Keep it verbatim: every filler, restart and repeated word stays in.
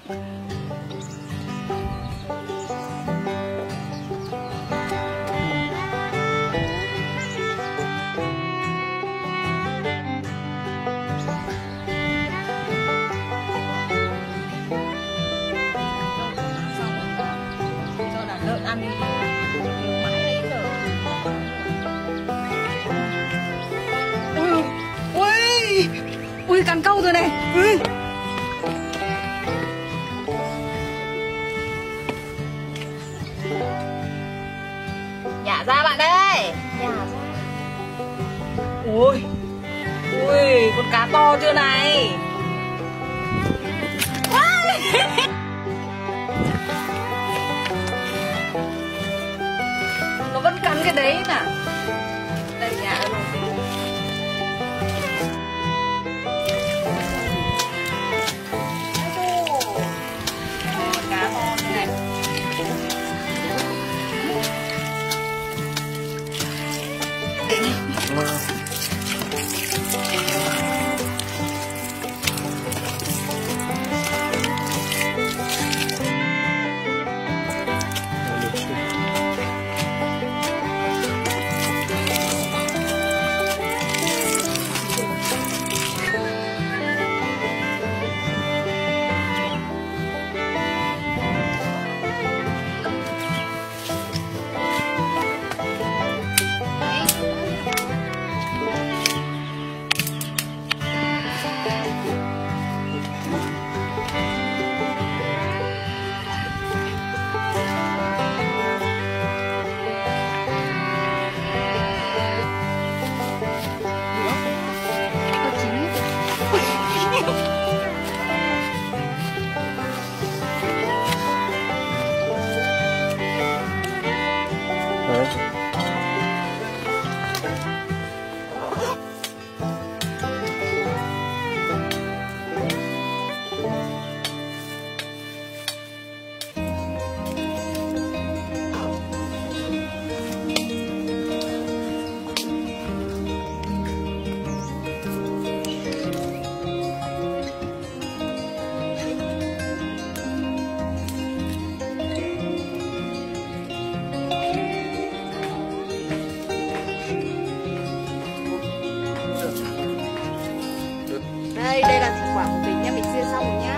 Ăn đi nhiều mãi đấy giờ. Ui, ui, ui cắn câu rồi này. Ui. Nhả ra bạn ơi. Nhả ra. Ui, ui, con cá to chưa này. Nó vẫn cắn cái đấy nè. Đây nhà nó tí. Cá to như này. Đây, đây là thành quả của mình nha, mình chia xong rồi nhá.